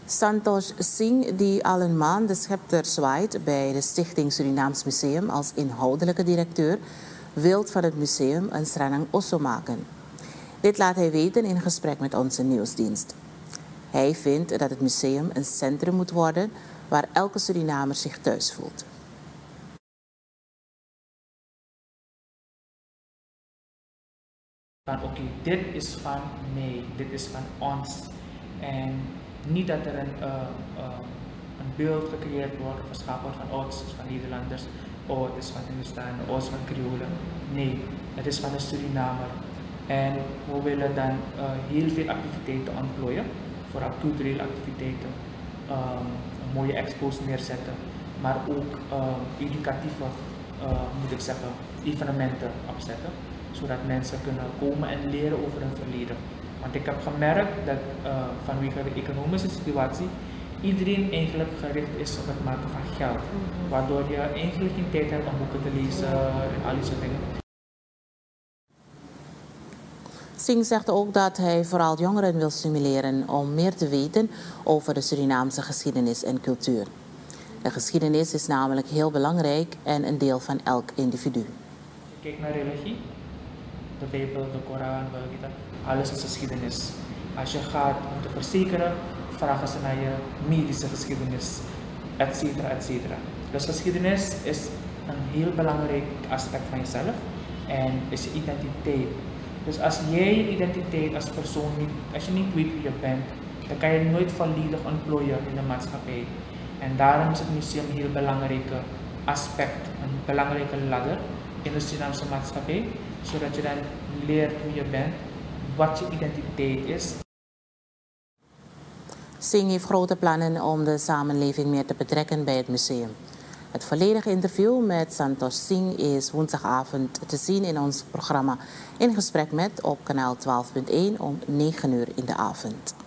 Santosh Singh, die al een maand de scepter zwaait bij de Stichting Surinaams Museum als inhoudelijke directeur, wil van het museum een Sranang Osso maken. Dit laat hij weten in gesprek met onze nieuwsdienst. Hij vindt dat het museum een centrum moet worden waar elke Surinamer zich thuis voelt. Oké, dit is van mij, dit is van ons. En niet dat er een beeld gecreëerd wordt of geschapen wordt van het is van Nederlanders, het is van Hindustan, het is van Creolen. Nee, het is van de Surinamer. En we willen dan heel veel activiteiten ontplooien, vooral culturele activiteiten, mooie expos neerzetten, maar ook educatieve, moet ik zeggen, evenementen opzetten, zodat mensen kunnen komen en leren over hun verleden. Want ik heb gemerkt dat vanwege de economische situatie iedereen eigenlijk gericht is op het maken van geld, waardoor je eigenlijk geen tijd hebt om boeken te lezen en al die soort dingen. Singh zegt ook dat hij vooral jongeren wil stimuleren om meer te weten over de Surinaamse geschiedenis en cultuur. De geschiedenis is namelijk heel belangrijk en een deel van elk individu. Kijk naar religie, de Bijbel, de Koran, alles is geschiedenis. Als je gaat om te verzekeren, vragen ze naar je medische geschiedenis, etcetera, etcetera. Dus geschiedenis is een heel belangrijk aspect van jezelf en is je identiteit. Dus als jij je identiteit als persoon niet, als je niet weet wie je bent, dan kan je nooit volledig ontplooien in de maatschappij. En daarom is het museum een heel belangrijke aspect, een belangrijke ladder in de Surinaamse maatschappij, zodat je dan leert wie je bent, wat je identiteit is. Singh heeft grote plannen om de samenleving meer te betrekken bij het museum. Het volledige interview met Santosh Singh is woensdagavond te zien in ons programma In Gesprek Met op kanaal 12.1 om 9 uur in de avond.